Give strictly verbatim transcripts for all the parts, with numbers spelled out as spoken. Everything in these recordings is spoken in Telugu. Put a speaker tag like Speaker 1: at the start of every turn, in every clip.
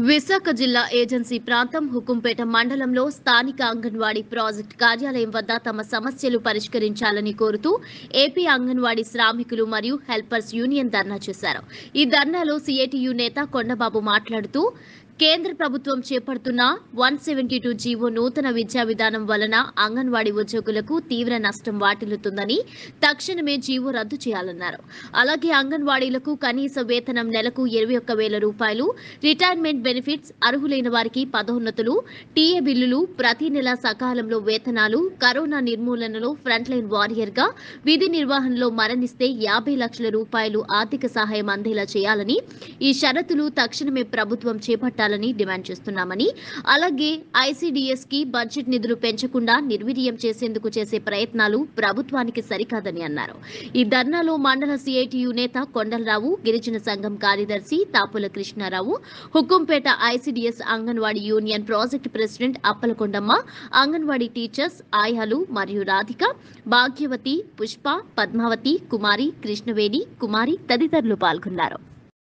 Speaker 1: విశాఖ జిల్లా ఏజెన్సీ ప్రాంతం హుకుంపేట మండలంలో స్థానిక అంగన్వాడీ ప్రాజెక్టు కార్యాలయం వద్ద తమ సమస్యలు పరిష్కరించాలని కోరుతూ ఏపీ అంగన్వాడీ శ్రామికులు మరియు హెల్పర్స్ యూనియన్ ధర్నా చేశారు। ఈ ధర్నాలో సిఐటియు నేత కొండబాబు మాట్లాడుతూ కేంద్ర ప్రభుత్వం చేపడుతున్న వన్ సెవెంటీ టూ జీవో నూతన విద్యా విధానం వలన అంగన్వాడీ ఉద్యోగులకు తీవ్ర నష్టం వాటిల్లుతుందని తక్షణమే జీవో రద్దు చేయాలన్నారు। అలాగే అంగన్వాడీలకు కనీస వేతనం నెలకు ఇరవై ఒక్క వేల రూపాయలు, రిటైర్మెంట్ బెనిఫిట్స్, అర్హులైన వారికి పదోన్నతులు, టీఏ బిల్లులు, ప్రతి నెల సకాలంలో వేతనాలు, కరోనా నిర్మూలనలో ఫ్రంట్ లైన్ వారియర్ గా విధి నిర్వహణలో మరణిస్తే యాభై లక్షల రూపాయలు ఆర్థిక సహాయం అందేలా చేయాలని, ఈ షరతులు తక్షణమే ప్రభుత్వం చేపట్టాలని డిమాండ్ చేస్తున్నామని, అలాగే ఐసీడీఎస్ కి బడ్జెట్ నిధులు పెంచకుండా నిర్వీర్యం చేసేందుకు చేసే ప్రయత్నాలు ప్రభుత్వానికి సరికాదని అన్నారు। ఈ ధర్నాలో మండల సిఐటియు నేత కొండలరావు, గిరిజన సంఘం కార్యదర్శి Tapula Krishnarao, Hukumpeta ICDS anganwadi union project president Appalakondamma, anganwadi teachers ఆయాలు మరియు రాధిక, భాగ్యవతి, పుష్ప, పద్మావతి, కుమారి, కృష్ణవేణి, కుమారి తదితరులు పాల్గొన్నారు।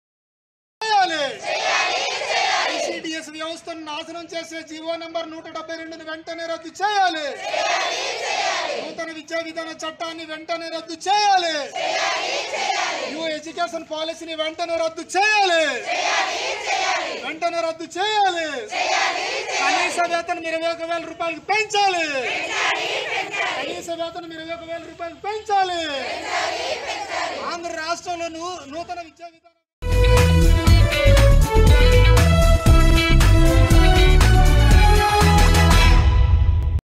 Speaker 2: వ్యవస్థను నాశనం చేసే జీవో నంబర్ నూట డెబ్బై రెండుని వెంటనే రద్దు చేయాలి। నూతన విద్యా విధాన చట్టాన్ని వెంటనే రద్దు చేయాలి। న్యూ ఎడ్యుకేషన్ పాలసీని వెంటనే రద్దు చేయాలి వెంటనే రద్దు చేయాలి కనీస వేతనం ఇరవై ఒక వేల రూపాయలకు పెంచాలి కనీస వేతనం ఇరవై ఒక వేల రూపాయలకు పెంచాలి ఆంధ్ర రాష్ట్రంలో నూతన విద్యా విధానం